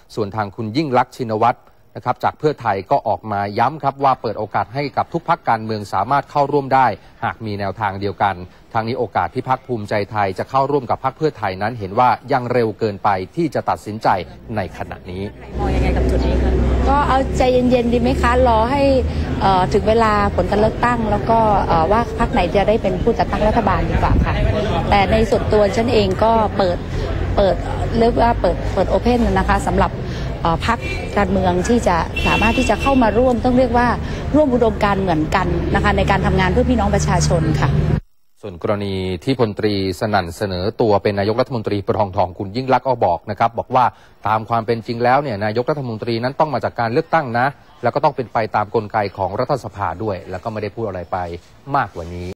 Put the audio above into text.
ส่วนทางคุณยิ่งลักษณ์ชินวัตรนะครับจากเพื่อไทยก็ออกมาย้ำครับว่าเปิดโอกาสให้กับทุกพรรคการเมืองสามารถเข้าร่วมได้หากมีแนวทางเดียวกันทางนี้โอกาสที่พรรคภูมิใจไทยจะเข้าร่วมกับพรรคเพื่อไทยนั้นเห็นว่ายังเร็วเกินไปที่จะตัดสินใจในขณะนี้มองยังไงกับจุดนี้คะก็เอาใจเย็นๆดีไหมคะรอให้ถึงเวลาผลการเลือกตั้งแล้วก็ว่าพรรคไหนจะได้เป็นผู้จัดตั้งรัฐบาลดีกว่าค่ะแต่ในส่วนตัวฉันเองก็เปิดเรียกว่าเปิดโอเพนนะคะสำหรับพรรคการเมืองที่จะสามารถที่จะเข้ามาร่วมต้องเรียกว่าร่วมอุดมการณ์เหมือนกันนะคะในการทำงานเพื่อพี่น้องประชาชนค่ะส่วนกรณีที่พลตรีสนั่นเสนอตัวเป็นนายกรัฐมนตรีประทองคุณยิ่งลักษณ์ก็บอกนะครับบอกว่าตามความเป็นจริงแล้วเนี่ยนายกรัฐมนตรีนั้นต้องมาจากการเลือกตั้งนะแล้วก็ต้องเป็นไปตามกลไกของรัฐสภาด้วยแล้วก็ไม่ได้พูดอะไรไปมากกว่านี้